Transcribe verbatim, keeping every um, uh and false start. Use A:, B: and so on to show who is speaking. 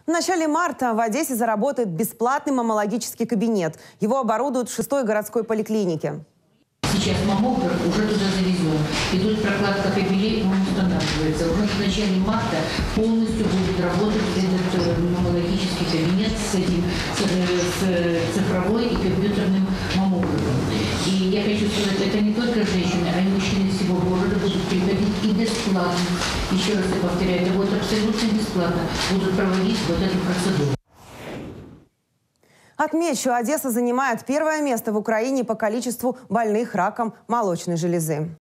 A: В начале марта в Одессе заработает бесплатный маммологический кабинет. Его оборудуют в шестой городской поликлинике.
B: Сейчас маммограф уже туда завезен. Идут прокладка кабелей, он устанавливается. Уже в начале марта полностью будет работать этот маммологический кабинет с этим с цифровой и компьютерным маммографом. И я хочу сказать, это не только женщины, а и мужчины всего города будут приходить и бесплатно. Еще раз я повторяю, это будет абсолютно бесплатно. Будут проводить вот эту процедуру.
A: Отмечу, Одесса занимает первое место в Украине по количеству больных раком молочной железы.